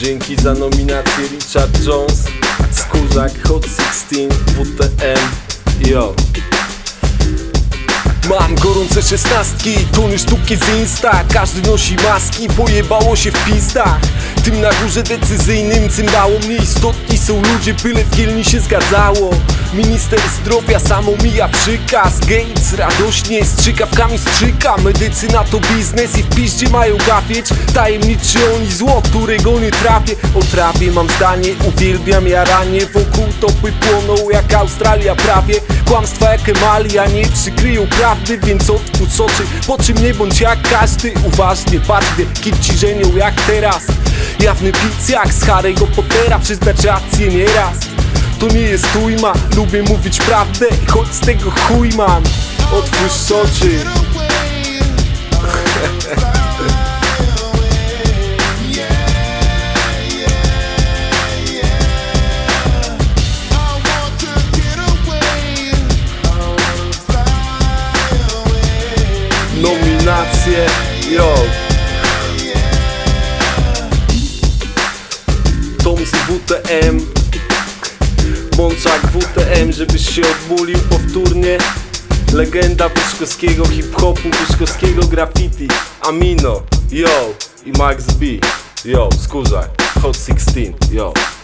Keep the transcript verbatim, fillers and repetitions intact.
Dzięki za nominację Richard Jones, Skórzak, Hot szesnaście, W T M, yo. Mam gorące szesnastki, tony sztuki z Insta. Każdy nosi maski, pojebało się w pizdach. Tym na górze decyzyjnym cymbałom nieistotni są ludzie, byle w kielni się zgadzało. Minister zdrowia samo mija przykaz. Gates radośnie strzykawkami strzyka. Medycyna to biznes i w piździe mają gapieć. Tajemniczy oni zło, którego nie trafię. O trawie mam zdanie, uwielbiam jaranie. Wokół topy płoną jak Australia prawie. Kłamstwa jak emalia nie przykryją prawdy, więc otwórz oczy, po czym nie bądź jak każdy. Uważnie patrz, gdy ci żenią jak teraz. Jawny pic jak z Harry'ego Pottera, przyznać rację nieraz. To nie jest ujma, lubię mówić prawdę, choć z tego chuj mam. Otwórz oczy. Nominacje, yo. Tom z W T M, Mączak W T M, żebyś się odmulił powtórnie. Legenda wyszkowskiego hip-hopu, wyszkowskiego graffiti. Amino, yo. I Max B, yo. Skórzak, Hot szesnaście, yo.